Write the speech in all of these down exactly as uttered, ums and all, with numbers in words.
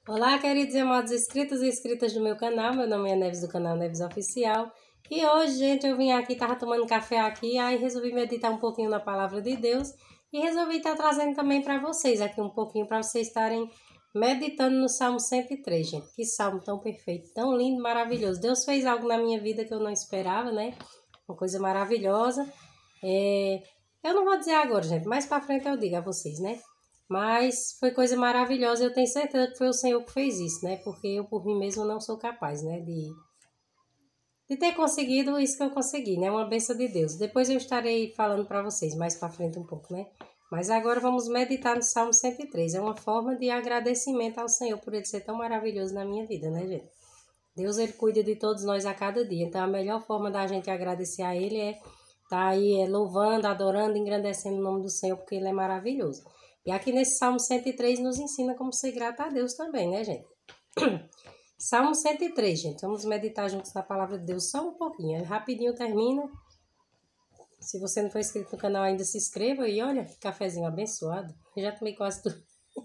Olá, queridos e amados inscritos e inscritas do meu canal. Meu nome é Neves, do canal Neves Oficial. E hoje, gente, eu vim aqui, tava tomando café aqui, aí resolvi meditar um pouquinho na palavra de Deus e resolvi estar trazendo também para vocês aqui um pouquinho, para vocês estarem meditando no Salmo cento e três, gente. Que salmo tão perfeito, tão lindo, maravilhoso. Deus fez algo na minha vida que eu não esperava, né? Uma coisa maravilhosa. É... Eu não vou dizer agora, gente, mais para frente eu digo a vocês, né? Mas foi coisa maravilhosa, eu tenho certeza que foi o Senhor que fez isso, né? Porque eu por mim mesmo não sou capaz, né? De, de ter conseguido isso que eu consegui, né? Uma bênção de Deus. Depois eu estarei falando para vocês mais para frente um pouco, né? Mas agora vamos meditar no Salmo cento e três. É uma forma de agradecimento ao Senhor por Ele ser tão maravilhoso na minha vida, né, gente? Deus, Ele cuida de todos nós a cada dia. Então a melhor forma da gente agradecer a Ele é estar aí é, louvando, adorando, engrandecendo o nome do Senhor, porque Ele é maravilhoso. E aqui nesse Salmo cento e três nos ensina como ser grato a Deus também, né, gente? Salmo cento e três, gente. Vamos meditar juntos na palavra de Deus só um pouquinho. Rapidinho termina. Se você não for inscrito no canal ainda, se inscreva. E olha, que cafezinho abençoado. Eu já tomei quase tudo.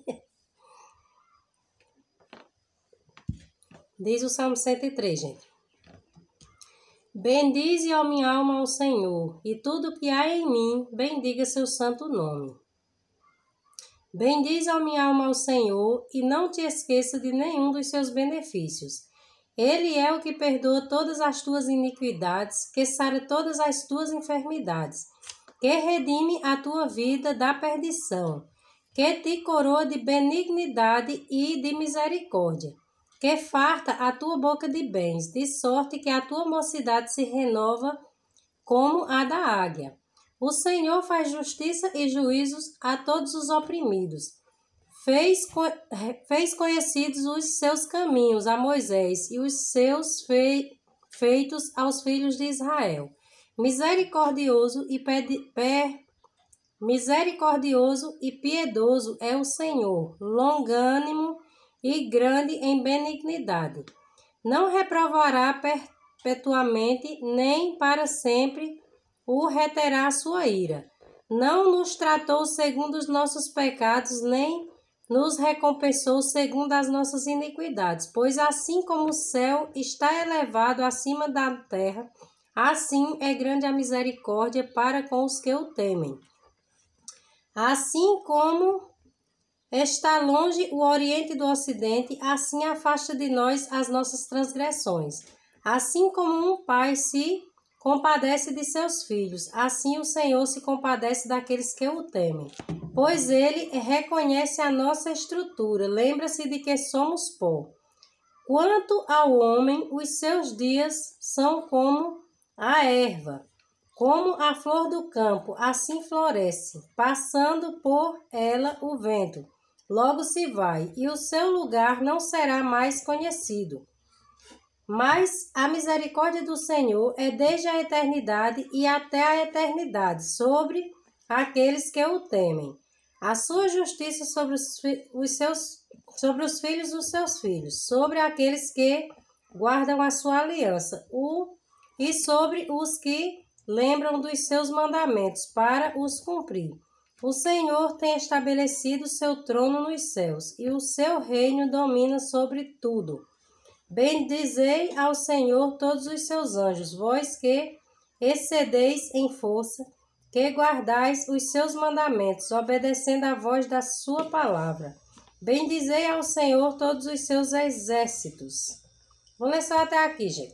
Diz o Salmo cento e três, gente. Bendize, ó minha alma, ao Senhor, e tudo que há em mim, bendiga seu santo nome. Bendize, ó minha alma, ao Senhor, e não te esqueça de nenhum dos seus benefícios. Ele é o que perdoa todas as tuas iniquidades, que sara todas as tuas enfermidades, que redime a tua vida da perdição, que te coroa de benignidade e de misericórdia, que farta a tua boca de bens, de sorte que a tua mocidade se renova como a da águia. O Senhor faz justiça e juízos a todos os oprimidos. Fez, fez conhecidos os seus caminhos a Moisés e os seus fei, feitos aos filhos de Israel. Misericordioso e, pedi, per, misericordioso e piedoso é o Senhor, longânimo e grande em benignidade. Não reprovará perpetuamente, nem para sempre o reterá a sua ira. Não nos tratou segundo os nossos pecados, nem nos recompensou segundo as nossas iniquidades. Pois assim como o céu está elevado acima da terra, assim é grande a misericórdia para com os que o temem. Assim como está longe o oriente do ocidente, assim afasta de nós as nossas transgressões. Assim como um pai se compadece de seus filhos, assim o Senhor se compadece daqueles que o temem. Pois ele reconhece a nossa estrutura, lembra-se de que somos pó. Quanto ao homem, os seus dias são como a erva, como a flor do campo, assim floresce, passando por ela o vento. Logo se vai, e o seu lugar não será mais conhecido. Mas a misericórdia do Senhor é desde a eternidade e até a eternidade sobre aqueles que o temem. A sua justiça sobre os, os, seus, sobre os filhos dos seus filhos, sobre aqueles que guardam a sua aliança, o, e sobre os que lembram dos seus mandamentos para os cumprir. O Senhor tem estabelecido seu trono nos céus, e o seu reino domina sobre tudo. Bendizei ao Senhor todos os seus anjos, vós que excedeis em força, que guardais os seus mandamentos, obedecendo à voz da sua palavra. Bendizei ao Senhor todos os seus exércitos. Vou ler só até aqui, gente.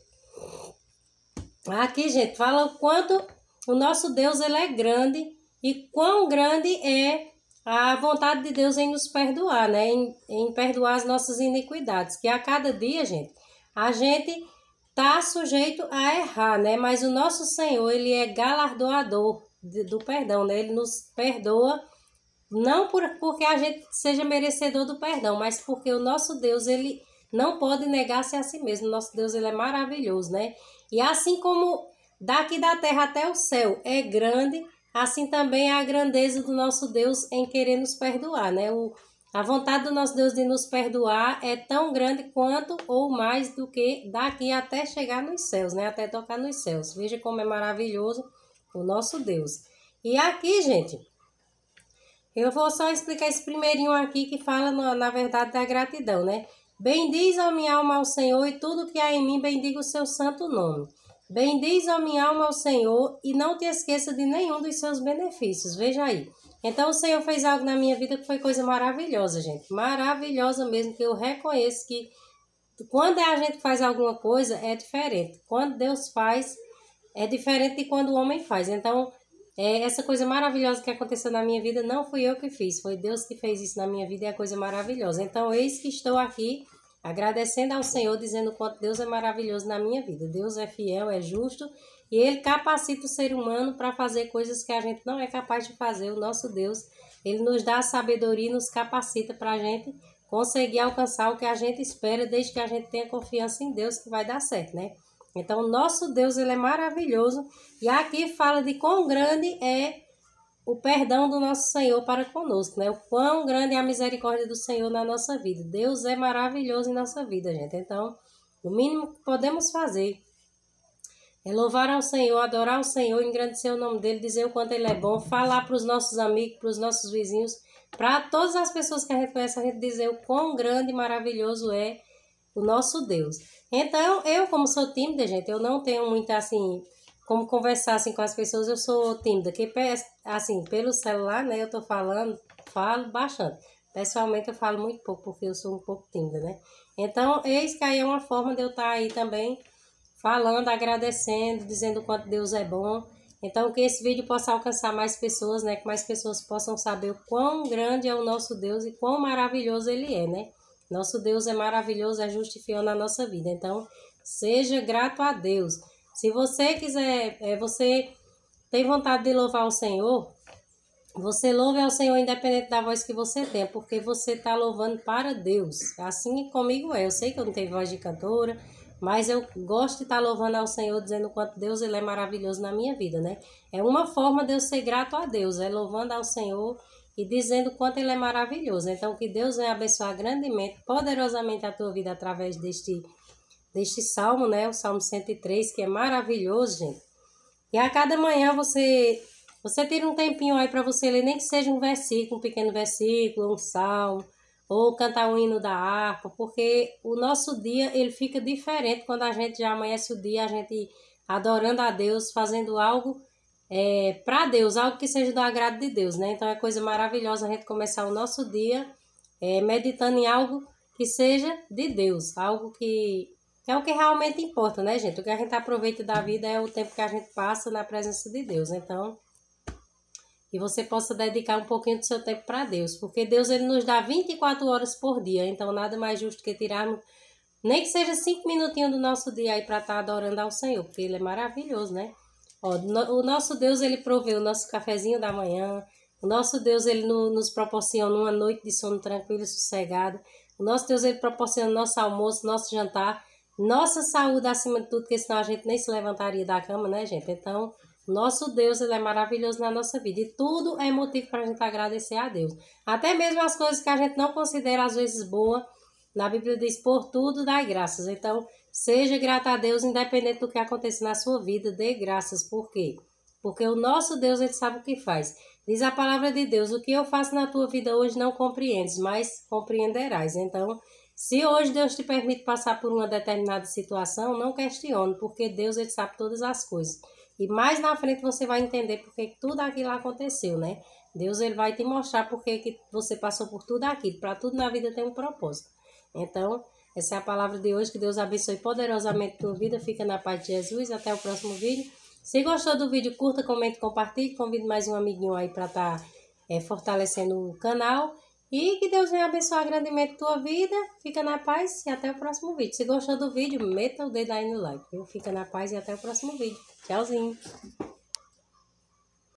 Aqui, gente, fala o quanto o nosso Deus ele é grande e quão grande é a vontade de Deus em nos perdoar, né? Em, em perdoar as nossas iniquidades. Que a cada dia, gente, a gente tá sujeito a errar, né? Mas o nosso Senhor, ele é galardoador de, do perdão, né? Ele nos perdoa, não por, porque a gente seja merecedor do perdão, mas porque o nosso Deus, ele não pode negar-se a si mesmo. O nosso Deus, ele é maravilhoso, né? E assim como daqui da terra até o céu é grande, assim também é a grandeza do nosso Deus em querer nos perdoar, né? O, a vontade do nosso Deus de nos perdoar é tão grande quanto ou mais do que daqui até chegar nos céus, né? Até tocar nos céus. Veja como é maravilhoso o nosso Deus. E aqui, gente, Eu vou só explicar esse primeirinho aqui que fala, na, na verdade, da gratidão, né? Bendiz a minha alma ao Senhor e tudo que há em mim, bendiga o seu santo nome. Bendiz a minha alma ao Senhor e não te esqueça de nenhum dos seus benefícios. Veja aí. Então, o Senhor fez algo na minha vida que foi coisa maravilhosa, gente. Maravilhosa mesmo, que eu reconheço que quando a gente faz alguma coisa, é diferente. Quando Deus faz, é diferente de quando o homem faz. Então, é, essa coisa maravilhosa que aconteceu na minha vida, não fui eu que fiz. Foi Deus que fez isso na minha vida e é coisa maravilhosa. Então, eis que estou aqui, agradecendo ao Senhor, dizendo o quanto Deus é maravilhoso na minha vida. Deus é fiel, é justo e Ele capacita o ser humano para fazer coisas que a gente não é capaz de fazer. O nosso Deus, Ele nos dá a sabedoria e nos capacita para a gente conseguir alcançar o que a gente espera, desde que a gente tenha confiança em Deus que vai dar certo, né? Então, o nosso Deus, Ele é maravilhoso. E aqui fala de quão grande é o perdão do nosso Senhor para conosco, né? O quão grande é a misericórdia do Senhor na nossa vida. Deus é maravilhoso em nossa vida, gente. Então, o mínimo que podemos fazer é louvar ao Senhor, adorar ao Senhor, engrandecer o nome dEle, dizer o quanto Ele é bom, falar para os nossos amigos, para os nossos vizinhos, para todas as pessoas que a gente conhece, a gente dizer o quão grande e maravilhoso é o nosso Deus. Então, eu como sou tímida, gente, eu não tenho muito, assim, como conversar, assim, com as pessoas, eu sou tímida, que, assim, pelo celular, né, eu tô falando, falo bastante. Pessoalmente, eu falo muito pouco, porque eu sou um pouco tímida, né. Então, eis que aí é uma forma de eu estar aí também falando, agradecendo, dizendo o quanto Deus é bom. Então, que esse vídeo possa alcançar mais pessoas, né, que mais pessoas possam saber o quão grande é o nosso Deus e quão maravilhoso Ele é, né. Nosso Deus é maravilhoso, é justo e fiel na nossa vida. Então, seja grato a Deus. Se você quiser, é, você tem vontade de louvar o Senhor, você louve ao Senhor independente da voz que você tem, porque você está louvando para Deus. Assim comigo é. Eu sei que eu não tenho voz de cantora, mas eu gosto de estar louvando ao Senhor, dizendo o quanto Deus Ele é maravilhoso na minha vida, né? É uma forma de eu ser grato a Deus, é louvando ao Senhor e dizendo o quanto Ele é maravilhoso. Então, que Deus venha abençoar grandemente, poderosamente a tua vida através deste, deste salmo, né? O Salmo cento e três, que é maravilhoso, gente. E a cada manhã você, você tira um tempinho aí para você ler, nem que seja um versículo, um pequeno versículo, um salmo, ou cantar um hino da harpa, porque o nosso dia, ele fica diferente quando a gente já amanhece o dia, a gente adorando a Deus, fazendo algo É, para Deus, algo que seja do agrado de Deus, né? Então é coisa maravilhosa a gente começar o nosso dia é, meditando em algo que seja de Deus, algo que, que é o que realmente importa, né, gente? O que a gente aproveita da vida é o tempo que a gente passa na presença de Deus. Então, que você possa dedicar um pouquinho do seu tempo para Deus, porque Deus ele nos dá vinte e quatro horas por dia, então nada mais justo que tirarmos nem que seja cinco minutinhos do nosso dia aí para estar adorando ao Senhor, porque Ele é maravilhoso, né? Ó, o nosso Deus, Ele provê o nosso cafezinho da manhã. O nosso Deus, Ele no, nos proporciona uma noite de sono tranquilo e sossegado. O nosso Deus, Ele proporciona nosso almoço, nosso jantar, nossa saúde acima de tudo, porque senão a gente nem se levantaria da cama, né, gente? Então, o nosso Deus, Ele é maravilhoso na nossa vida. E tudo é motivo para a gente agradecer a Deus. Até mesmo as coisas que a gente não considera, às vezes, boas. Na Bíblia diz, por tudo dai graças. Então, seja grato a Deus, independente do que aconteça na sua vida, dê graças. Por quê? Porque o nosso Deus, Ele sabe o que faz. Diz a palavra de Deus, o que eu faço na tua vida hoje não compreendes, mas compreenderás. Então, se hoje Deus te permite passar por uma determinada situação, não questione, porque Deus, Ele sabe todas as coisas. E mais na frente você vai entender porque que tudo aquilo aconteceu, né? Deus, Ele vai te mostrar porque que você passou por tudo aquilo. Para tudo na vida tem um propósito. Então, essa é a palavra de hoje. Que Deus abençoe poderosamente a tua vida. Fica na paz de Jesus. Até o próximo vídeo. Se gostou do vídeo, curta, comente, compartilhe. Convido mais um amiguinho aí para estar tá, é, fortalecendo o canal. E que Deus venha abençoar grandemente a tua vida. Fica na paz e até o próximo vídeo. Se gostou do vídeo, meta o dedo aí no like. Viu? Fica na paz e até o próximo vídeo. Tchauzinho.